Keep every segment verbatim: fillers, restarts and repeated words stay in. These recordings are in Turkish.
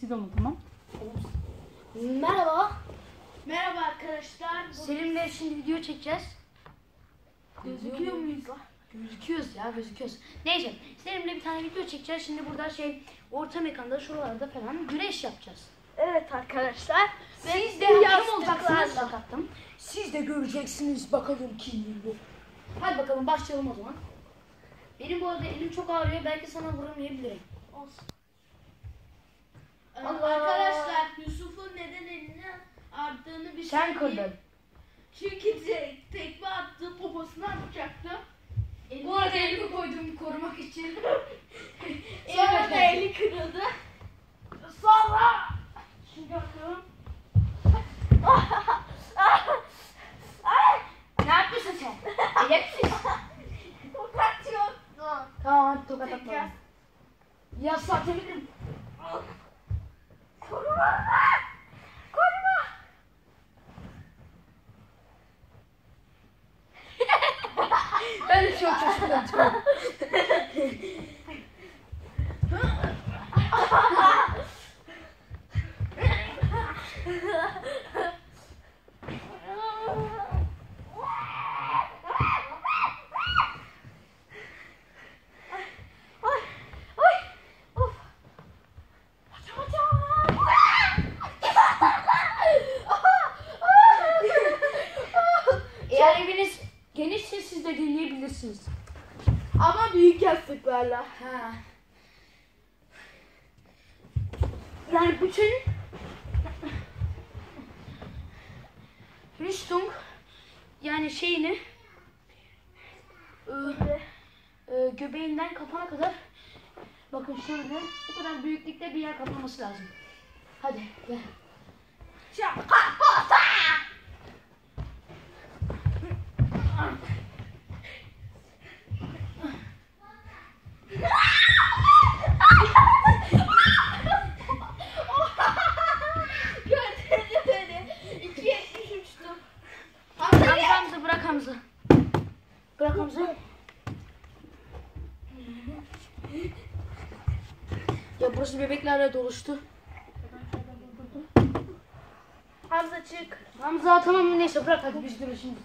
Siz olun, tamam. Merhaba. Merhaba arkadaşlar. Selim'le şimdi video çekeceğiz. Gözüküyor muyuz? Gözüküyoruz ya, gözüküyoruz. Neyse, Selim'le bir tane video çekeceğiz. Şimdi burada şey, orta mekanda, şuralarda falan güreş yapacağız. Evet arkadaşlar. Siz de hakem olacaksınız. Bakattım. Siz de göreceksiniz bakalım kim bu. Hadi bakalım başlayalım o zaman. Benim bu arada elim çok ağrıyor. Belki sana vuramayabilirim. Olsun. Allah. Arkadaşlar Yusuf'un neden elini ardığını bir Sen şey kırdın. değil. Çünkü te tekme attı, poposuna atacaktı. Bu arada elimi koydum korumak için. Sonra da eli kırıldı. Sonra şimdi bakalım. Ne yapıyorsun sen? Edepsiz. Tokat yok. Tamam hadi tokat Tekrar. atma. Ya satabilirim. Koruma. Koruma. Ben de çok şaşırdım. Eğer eviniz genişse siz de dinleyebilirsiniz. Ama büyük yastıklarla. Ha. Yani bütün Rüstung yani şeyini ıı, ıı, göbeğinden kafana kadar bakın şöyle bu kadar büyüklükte bir yer kaplaması lazım. Hadi gel. Gördüğünüz beni. iki yetmiş uçtum. Hamza, Hamza bırak Hamza. Bırak Hamza. Ya burası bebeklerle doluştu. Hamza çık. Hamza tamam neyse bırak hadi biz görüşürüz.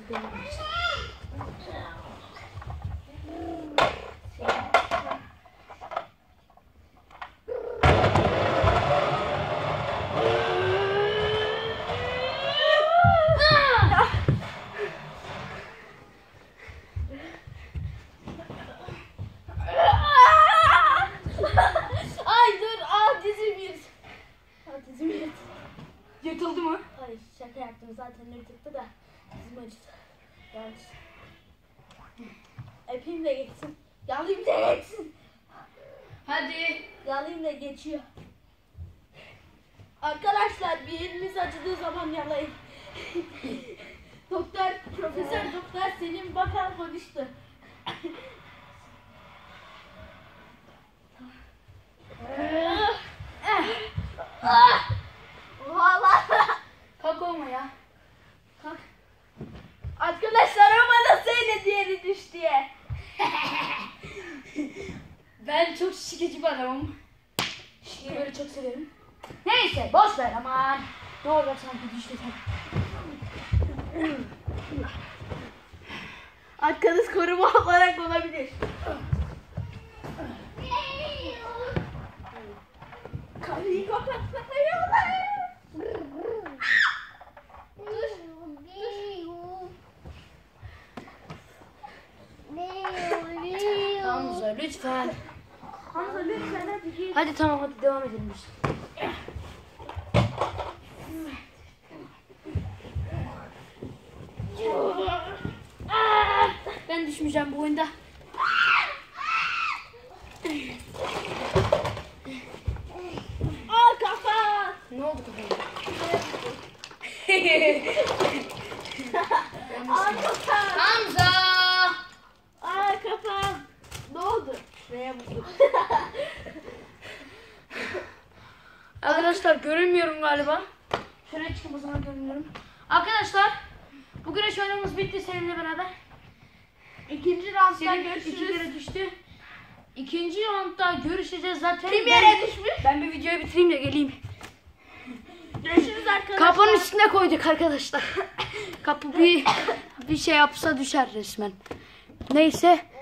Ay dur, aa dizim yırt. Aa dizim yırt. Yırtıldı mı? Hayır şaka yaptım zaten yırtıktı da dizim acıdı. Yalnız. Öpeyim de geçsin. Yalayayım da geçsin. Hadi. Yalayayım da geçiyor. Arkadaşlar bir eliniz acıdığı zaman yalayın. Doktor, Profesör Doktor Selim Bakan konuştu. Valla. Kalk olma ya. Kalk. Arkadaşlar ama nasıl öyle diğeri düş diye. Ben çok şikeci bir adamım. Şikeyi böyle çok severim. Neyse boş ver aman. Ne olur sanki düştü sen. Arkanız koruma olarak olabilir. Kapıyı kapatmayıyorlar. Hamza lütfen. Hamza lütfen hadi git. Hadi tamam hadi devam edelim biz. Ben düşmeyeceğim bu oyunda. Aa kafa. Ne oldu kafana? Aa kafa. Hamza! Aa kafa. Ne oldu? Şuraya vurdum. Arkadaşlar görünmüyorum galiba. Şuraya çıkıp o zaman görünüyorum. Arkadaşlar bu güreş oynamamız bitti Selim'le beraber. İkinci roundda Selim iki görüşürüz. kere düştü. İkinci roundda görüşeceğiz zaten. Kim Ben- yere düşmüş? Ben bir videoyu bitireyim de geleyim. Görüşürüz arkadaşlar. Kapının üstüne koyduk arkadaşlar. Kapı bir bir şey yapsa düşer resmen. Neyse.